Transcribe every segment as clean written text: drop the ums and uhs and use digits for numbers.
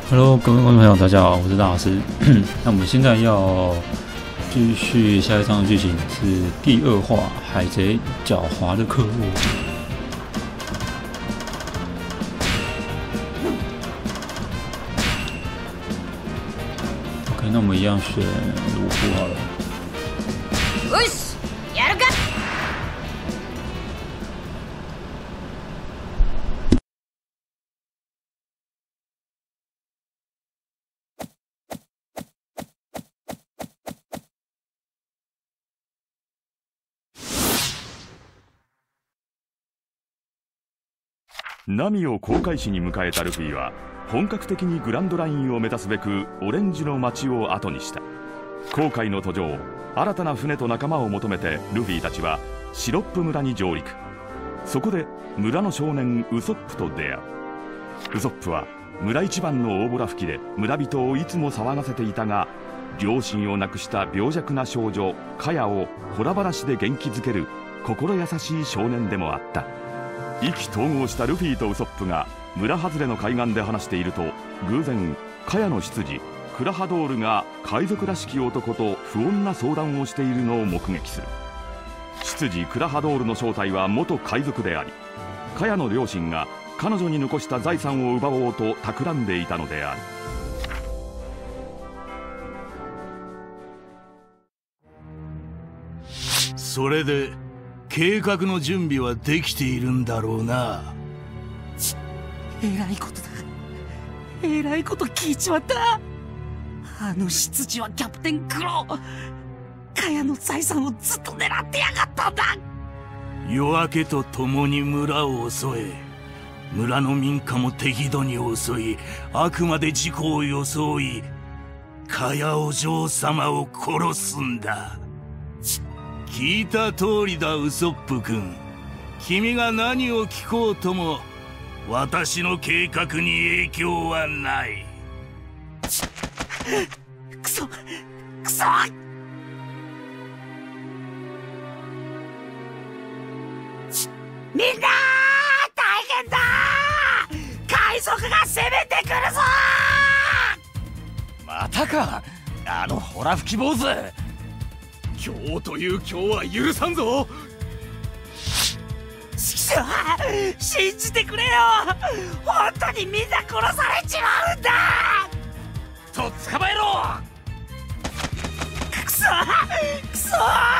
Hello， 各位观众朋友，大家好，我是大老师。那我们现在要继续下一章的剧情，是第2话《海贼狡猾的客户》。OK， 那我们一样选鲁夫好了。 よし、やるか。 ナミを航海士に迎えたルフィは本格的にグランドラインを目指すべくオレンジの街を後にした。航海の途上、新たな船と仲間を求めてルフィたちはシロップ村に上陸。そこで村の少年ウソップと出会う。ウソップは村一番の大ボラ吹きで村人をいつも騒がせていたが、両親を亡くした病弱な少女カヤをほら話で元気づける心優しい少年でもあった。意気投合したルフィとウソップが村外れの海岸で話していると、偶然カヤの執事クラハドールが海賊らしき男と不穏な相談をしているのを目撃する。執事クラハドールの正体は元海賊であり、カヤの両親が彼女に残した財産を奪おうと企んでいたのである。 それで計画の準備はできているんだろうな。 えらいことだ。えらいこと聞いちまった。あの執事はキャプテンクロー。カヤの財産をずっと狙ってやがったんだ。 夜明けとともに村を襲え、村の民家も適度に襲い、あくまで事故を装い、カヤお嬢様を殺すんだ。聞いた通りだ、ウソップ君。君が何を聞こうとも私の計画に影響はない。 クソクソ。みんな大変だ。海賊が攻めてくるぞ。 またか、あのホラ吹き坊主。今日という今日は許さんぞ。 信じてくれよ。本当にみんな殺されちまうんだ。 と捕まえろ。 くそくそ。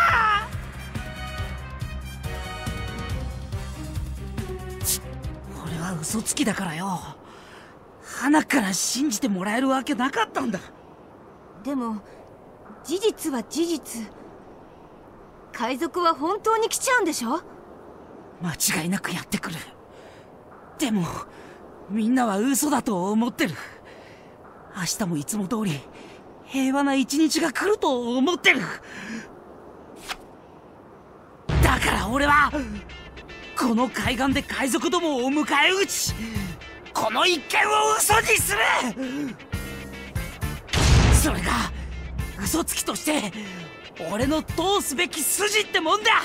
俺は嘘つきだからよ。鼻から信じてもらえるわけなかったんだ。 でも事実は事実。海賊は本当に来ちゃうんでしょ。 間違いなくやってくる。でもみんなは嘘だと思ってる。明日もいつも通り平和な一日が来ると思ってる。だから俺はこの海岸で海賊どもを迎え撃ち、この一件を嘘にする。それが嘘つきとして俺の通すべき筋ってもんだ。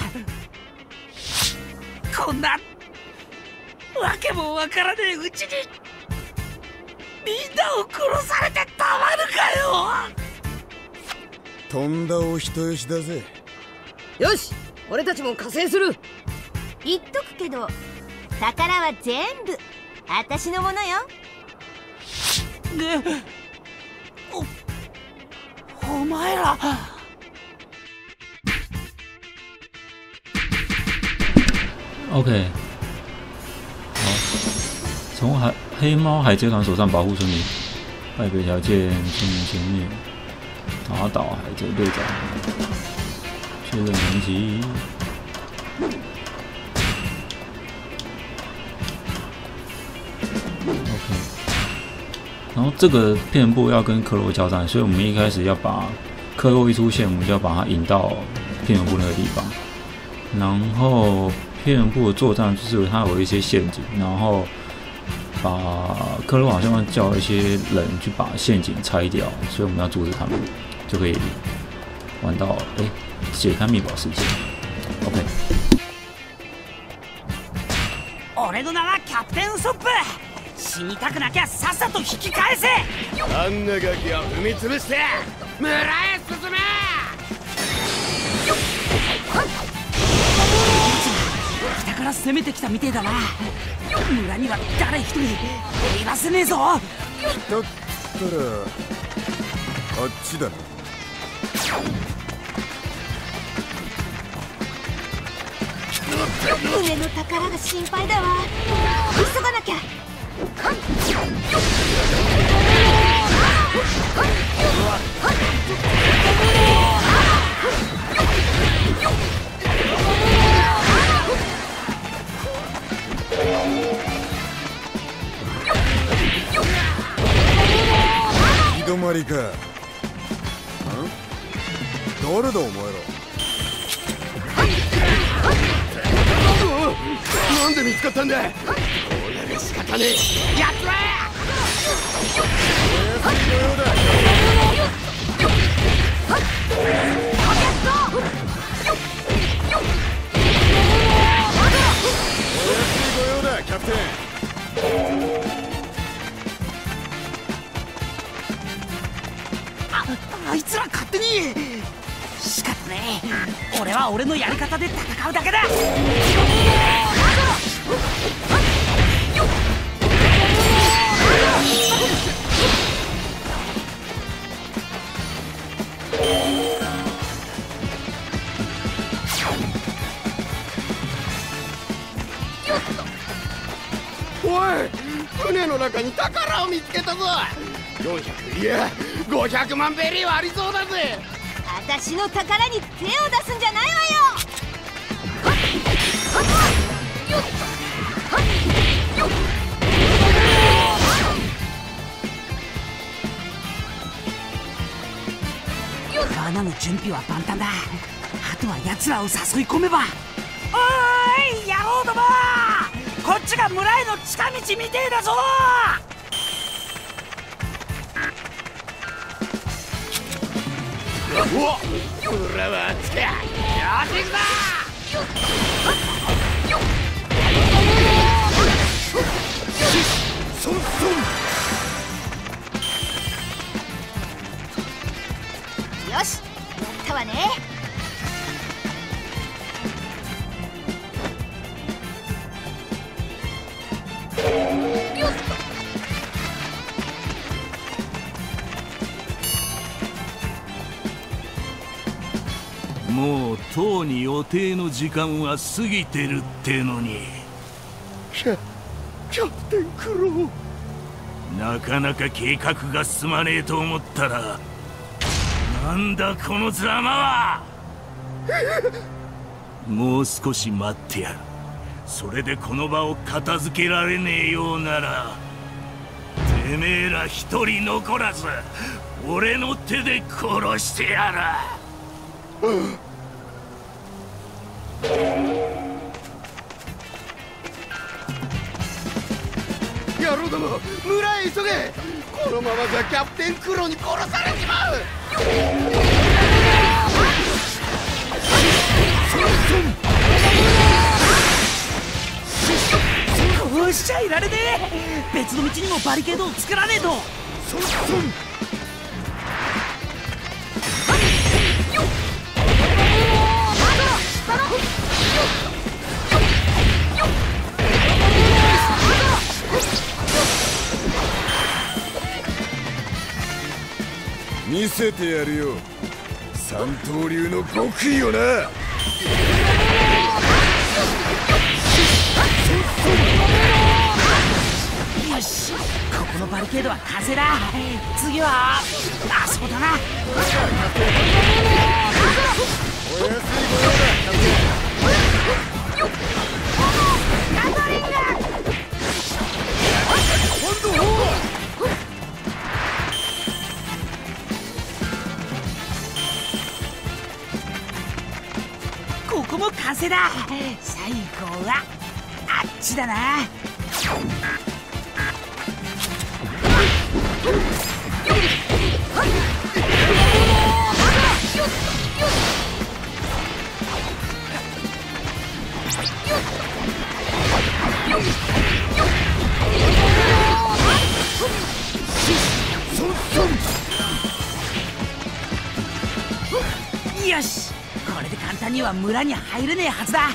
こんなわけもわからねえうちにみんなを殺されてたまるかよ。 とんだお人よしだぜ。 よし、俺たちも加勢する。言っとくけど宝は全部私のものよ。 お前ら。 OK， 好，从黑猫海贼团手上保护村民，败北条见村民前面，打倒海贼队长，确认名级。OK， 然后这个片部要跟克罗交战，所以我们一开始要把克洛一出现，我们就要把它引到片部那个地方，然后。片部的作战就是它有一些陷阱，然后把克洛好像叫一些人去把陷阱拆掉，所以我们要阻止他们，就可以玩到解开密宝事件。OK。 俺の名はキャプテンウソップ。 死にたくなきゃさっさと引き返せ。 あんなガキを踏み潰して村へ進め。 北から攻めてきたみてえだな。村には誰一人いませねえぞ。 だったらあっちだな。 船の宝が心配だわ。急がなきゃ。 行き止まりか。誰だお前ら。 なんで見つかったんだ。俺が仕方ねえ。やつらお安いご用だ。お安いご用だキャプテン。 あいつら勝手に。仕方ねえ。俺は俺のやり方で戦うだけだ。 おい、船の中に宝を見つけたぞ。400いや500万ベリーはありそうだぜ。 私の宝に手を出すんじゃないわよ。 罠の準備は万端だ。あとは奴らを誘い込めば。おーい野郎ども、こっちが村への近道みてえだぞ。 おっ、村はあっちか。よし行くぞ。 ソンソン。 よし、やったわね。 もうとうに予定の時間は過ぎてるってのに。 キャプテンクロー。 なかなか計画が進まねえと思ったら、なんだこのざまは。もう少し待ってやる。それでこの場を片付けられねえようなら、てめえら一人残らず俺の手で殺してやる。 野郎ども、村へ急げ。このままじゃキャプテンクローに殺されちまう。 こうしちゃいられねえ。別の道にもバリケードを作らねえと。 ソンソン。見せてやるよ、三刀流の極意をな。 よし、ここのバリケードは風だ。次はあそこだな。 お安いご用だキャプテン。今度ここも風だ。最後はあっちだな。 よし、これで簡単には村に入れねえはずだ。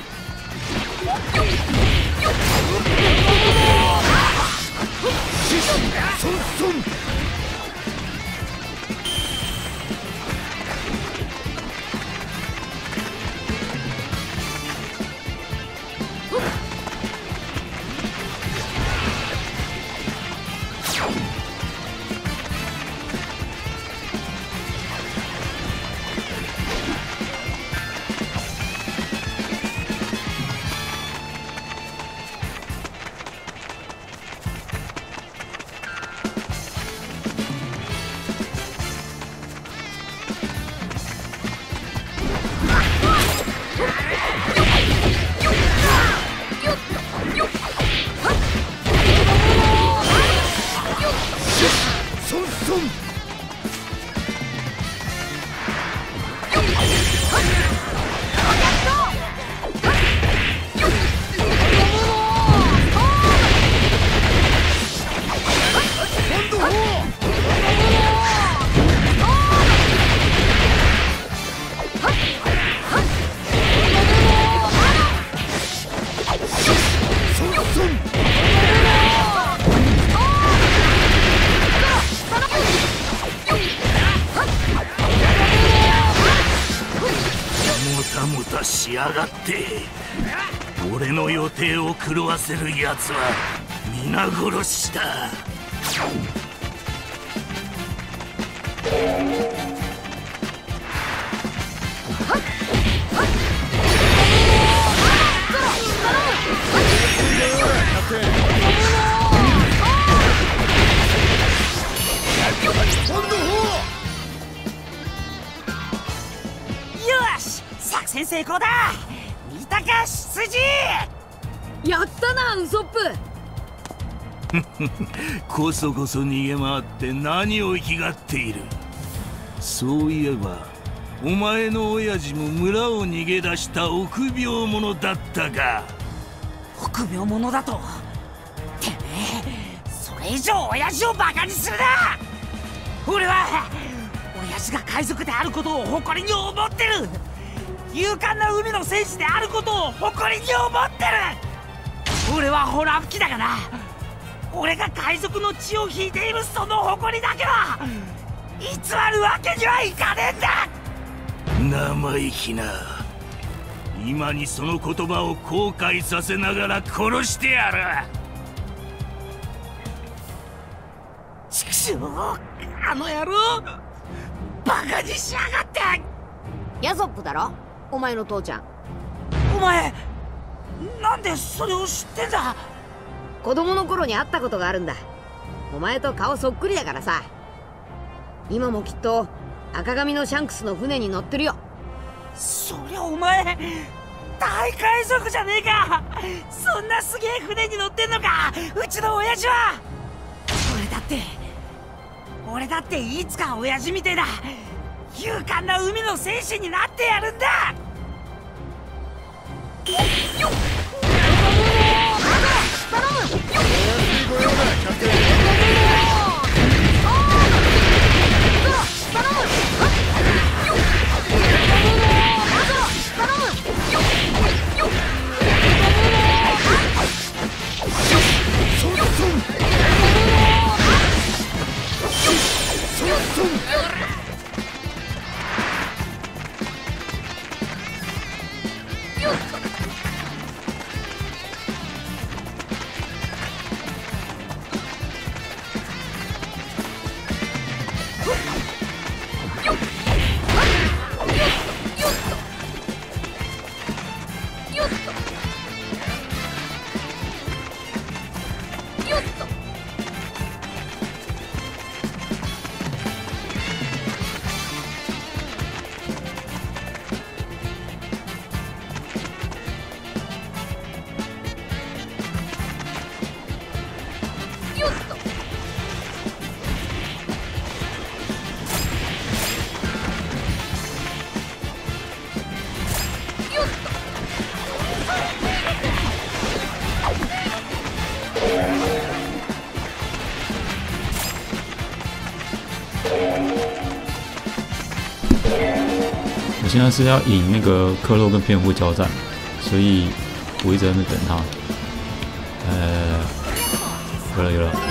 しやがって。俺の予定を狂わせるやつは皆殺しだ。 作戦成功だ。見たか執事。 やったなウソップ。 こそこそ逃げ回って何を生きがっている。そういえばお前の親父も村を逃げ出した臆病者だったが。 臆病者だと？てめえそれ以上親父をバカにするな。俺は親父が海賊であることを誇りに思ってる。勇敢な海の戦士であることを誇りに思ってる。俺はホラ吹きだがな。俺が海賊の血を引いているその誇りだけは偽るわけにはいかねえんだ。 生意気な。今にその言葉を後悔させながら殺してやる。 畜生、あの野郎バカにしやがって。 ヤソップだろ、お前の父ちゃん。 お前なんでそれを知ってんだ。 子供の頃に会ったことがあるんだ。お前と顔そっくりだからさ。今もきっと赤髪のシャンクスの船に乗ってるよ。 そりゃお前大海賊じゃねえか。そんなすげえ船に乗ってんのかうちの親父は。俺だっていつか親父みてえな勇敢な海の戦士になってやるんだ。 现在是要引那个克洛跟偏远部交战，所以我一直在那边等他。有了。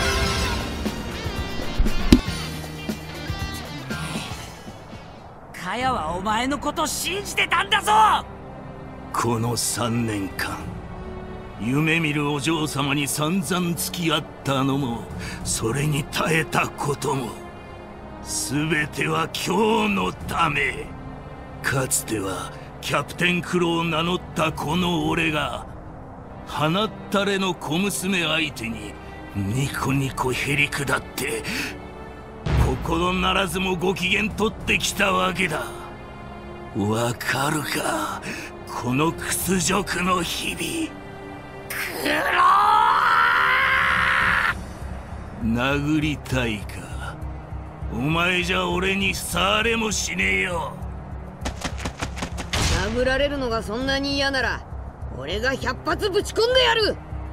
カヤはお前のこと信じてたんだぞ。 この3年間夢見るお嬢様に散々付き合ったのも、それに耐えたことも、全ては今日のため。かつてはキャプテンクロを名乗ったこの俺が、放ったれの小娘相手にニコニコへりくだって心ならずもご機嫌取ってきたわけだ。わかるか、この屈辱の日々。クロー殴りたいか。お前じゃ俺に触れもしねえよ。 殴られるのがそんなに嫌なら俺が100発ぶち込んでやる。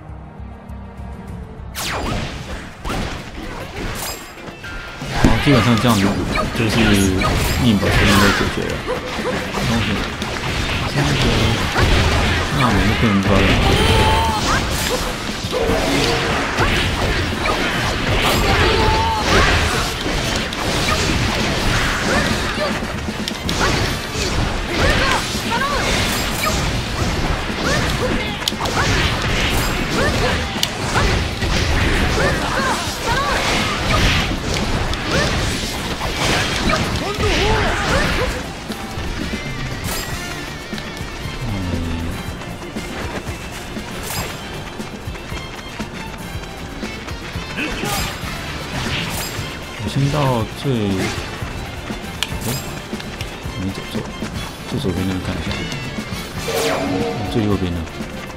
基本上这样子就是宁把声音都解决了。然后现在那我们就变成高了。我先到最，没走错，最左边那个看一下，最右边的。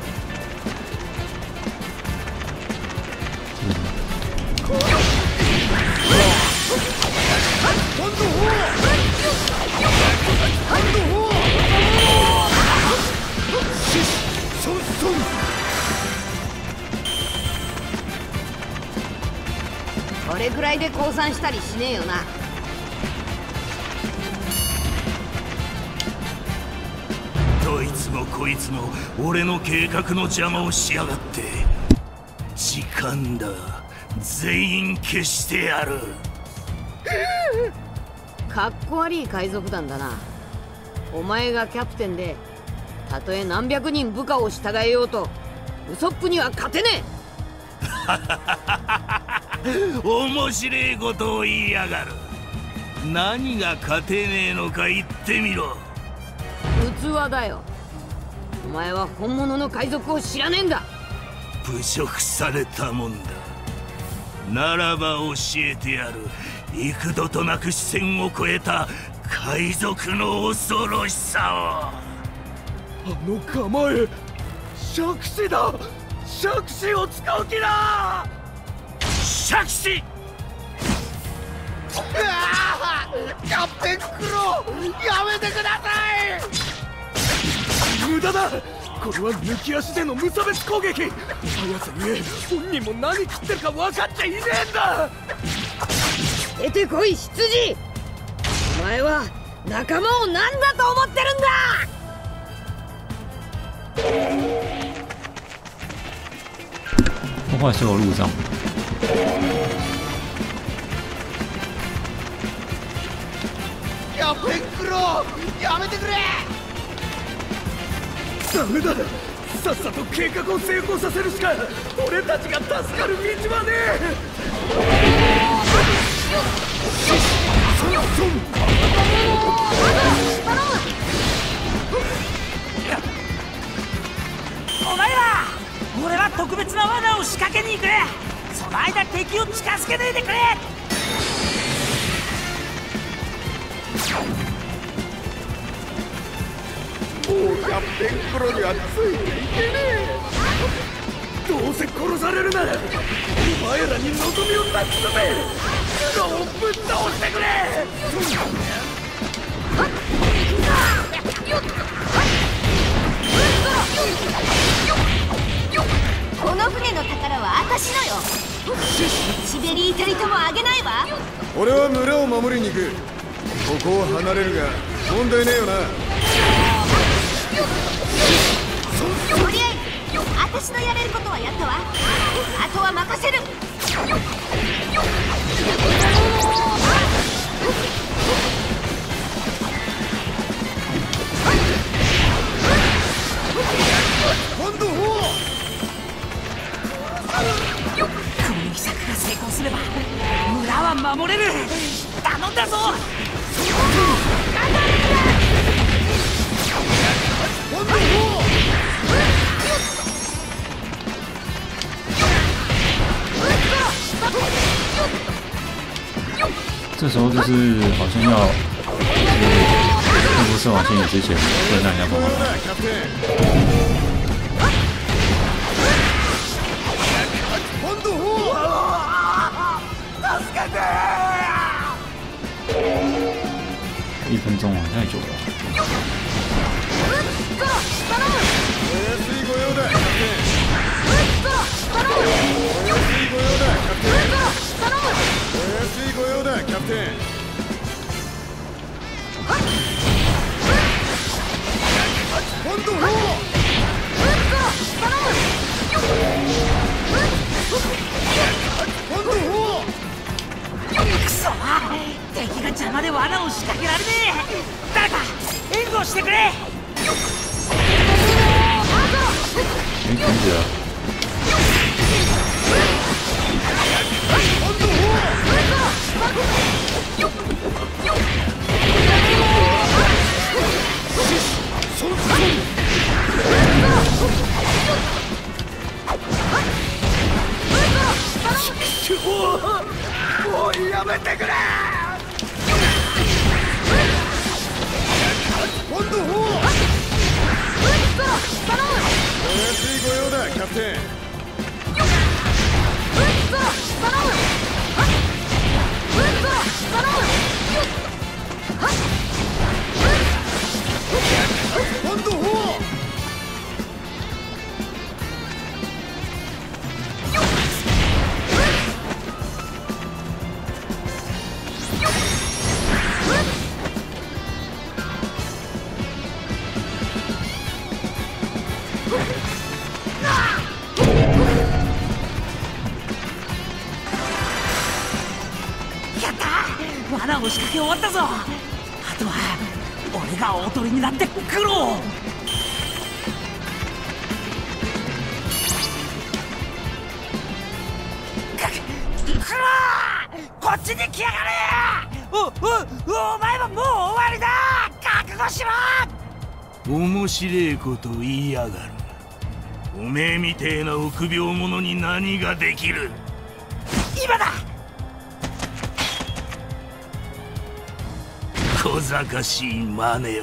これくらいで降参したりしねえよな。 どいつもこいつも俺の計画の邪魔をしやがって。時間だ、全員消してやる。 かっこ悪い海賊団だな。お前がキャプテンでたとえ何百人部下を従えようとウソップには勝てねえ。面白いことを言いやがる。何が勝てねえのか言ってみろ。 器だよ。お前は本物の海賊を知らねえんだ。 侮辱されたもんだ。ならば教えてやる。幾度となく視線を越えた海賊の恐ろしさを。 あの構え、杓子だ。杓子を使う気だ。 杓子。 キャプテンクロー、やめてください。無駄だ。これは抜き足での無差別攻撃。速さゆえ本人も何食ってるか分かっちゃいねえんだ。 出てこい羊。お前は仲間を何だと思ってるんだ。 破坏所有路上。 キャプテンクロー、やめてくれ。ダメだ。さっさと計画を成功させるしか俺たちが助かる道はねえ。 お前ら、俺は特別な罠を仕掛けに行く。その間敵を近づけないでくれ。 もうキャプテンクロにはついていけねえ。どうせ殺されるならお前らに望みを託すためクロをぶっ倒してくれ。 この船の宝は私のよ。シベリー隊ともあげないわ。 俺は村を守りに行く。ここを離れるが問題ねえよな。 とりあえず私のやれることはやったわ。あとは任せる。 今度この秘策が成功すれば村は守れる。頼んだぞ。 这时候就是好像要通过射网线之前，不能让人家疯狂打。1分钟啊，太久了。 くそ、敵が邪魔で罠を仕掛けられねえ。誰か援護してくれ。 停止了。 もうやめてくれ。今度お安い御用だキャプテン。今度罠を仕掛け終わったぞ。あとは俺が大鳥になって食ろう。こっちに来やがれ。お前はもう終わりだ。覚悟しろ。 面白いこと言いやがる。おめえみてえな臆病者に何ができる。 今だ。 小賢しい真似を。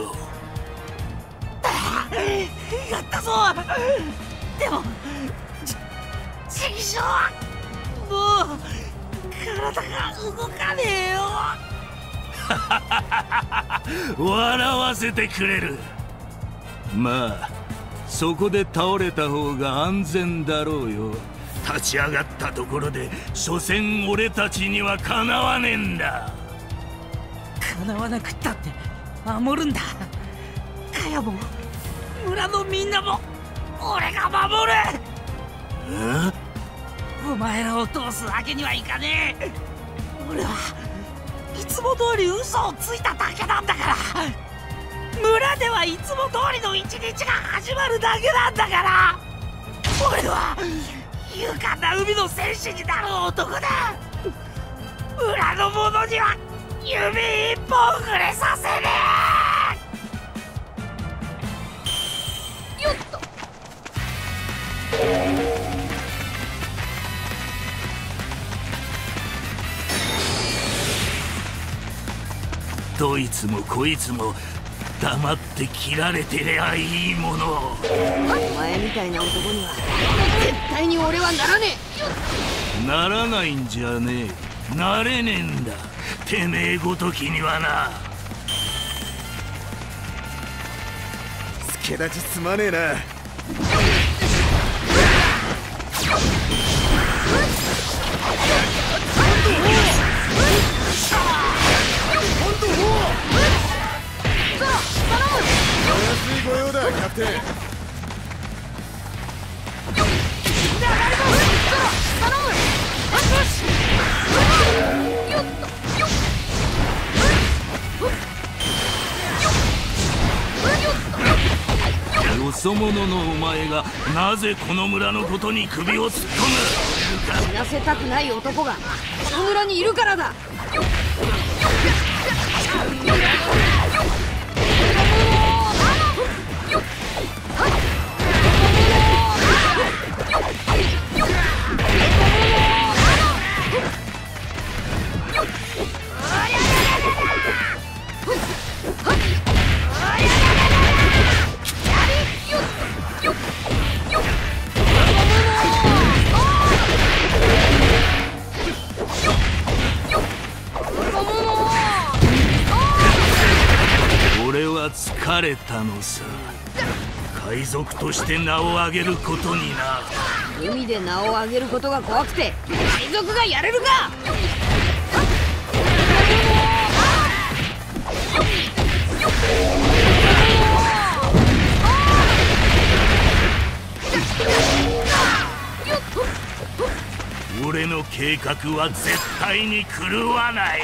やったぞ。でもちくしょう、もう体が動かねえよ。 笑わせてくれる。まあそこで倒れた方が安全だろうよ。立ち上がったところで所詮俺たちにはかなわねえんだ。 叶わなくったって守るんだ。カヤも村のみんなも俺が守る。お前らを通すわけにはいかねえ。俺はいつも通り嘘をついただけなんだから。村ではいつも通りの一日が始まるだけなんだから。俺は勇敢な海の戦士になる男だ。村の者には指一本触れさせねえ。よっと。 どいつもこいつも黙って切られてりゃいいもの。 お前みたいな男には絶対に俺はならねえ。ならないんじゃねえ。なれねえんだ。てめえごときにはな。 助立ちすまねえな。 え。 そ者のお前がなぜこの村のことに首を突っ込む？ 死なせたくない男がこの村にいるからだ。 俺は疲れたのさ。海賊として名を上げることにな。 海で名を上げることが怖くて海賊がやれるか。 俺の計画は絶対に狂わない。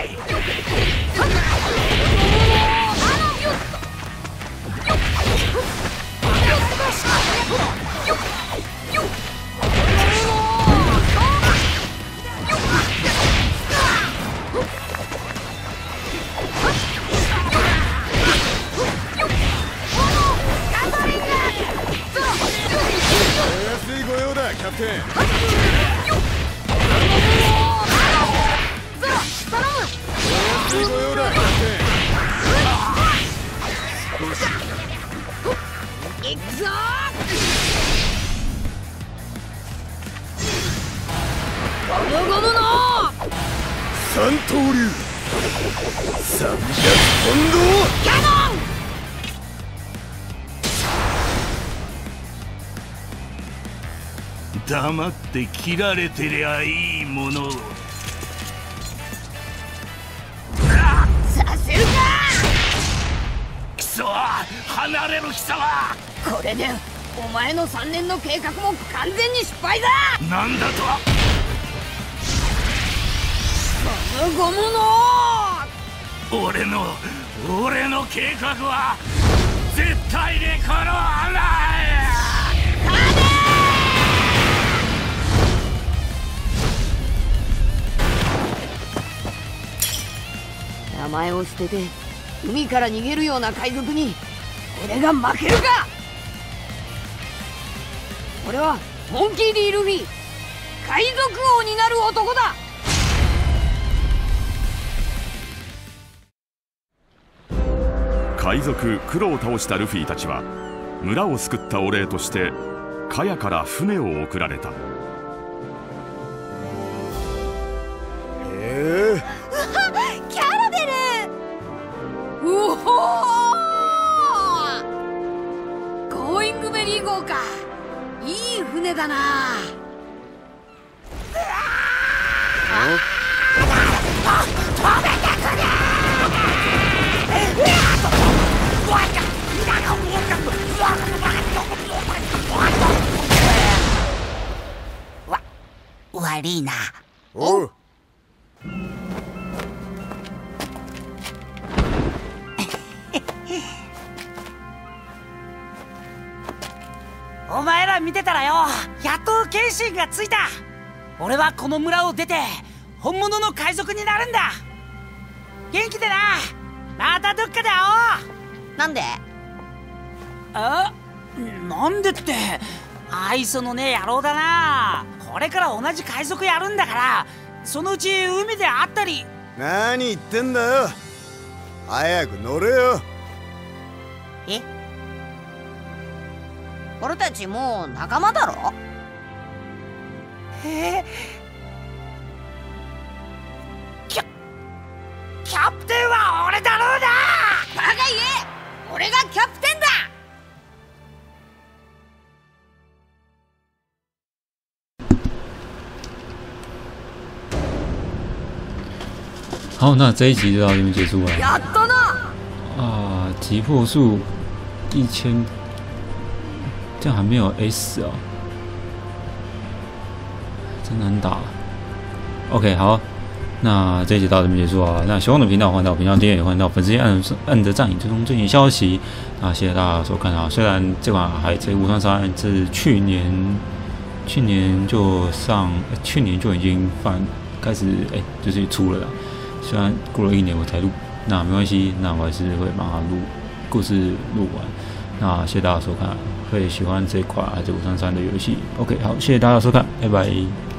安い御用だ、キャプテン。安い御用だ、キャプテン。 行くぞゴムゴムの三刀流300ポンドキャノン。 黙って切られてりゃいいものを。 させるか。 貴様離れろ貴様。 これでお前の3年の計画も完全に失敗だ。 なんだと。 ゴムゴムの俺の計画は絶対に叶わない。 名前を捨てて海から逃げるような海賊に俺が負けるか。俺はモンキー・D・ルフィ、海賊王になる男だ。 海賊クロを倒したルフィたちは村を救ったお礼としてカヤから船を送られた。 キャラベル。 うほー、ゴーイングベリー号か。いい船だな。 悪いな。 おう。 お前ら見てたらよ、やっと決心がついた。俺はこの村を出て本物の海賊になるんだ。元気でな。またどっかで会おう。 なんで？ なんでって愛想のねえ野郎だな。これから同じ海賊やるんだから、そのうち海で会ったり。 何言ってんだよ。早く乗れよ。 俺たちもう仲間だろ。 キャプテンは俺だろうな。 バカ言え、俺がキャプテンだ。 好，那这一集就到这边结束了。 やっとな。 啊，击破数1000，这样还没有 S 哦，真难打。OK， 好， 那这一集到这边结束啊。那喜欢我的频道，欢迎到频道订阅，欢迎到粉丝页按着赞，追踪最新消息。那谢谢大家收看啊。虽然这款《海贼无双3》是去年就去年就已经开始就是出了啦。虽然过了1年我才录，那没关系，那我还是会把它故事录完。那谢谢大家收看，会喜欢这款《海贼无双3》的游戏。OK， 好，谢谢大家收看，拜拜。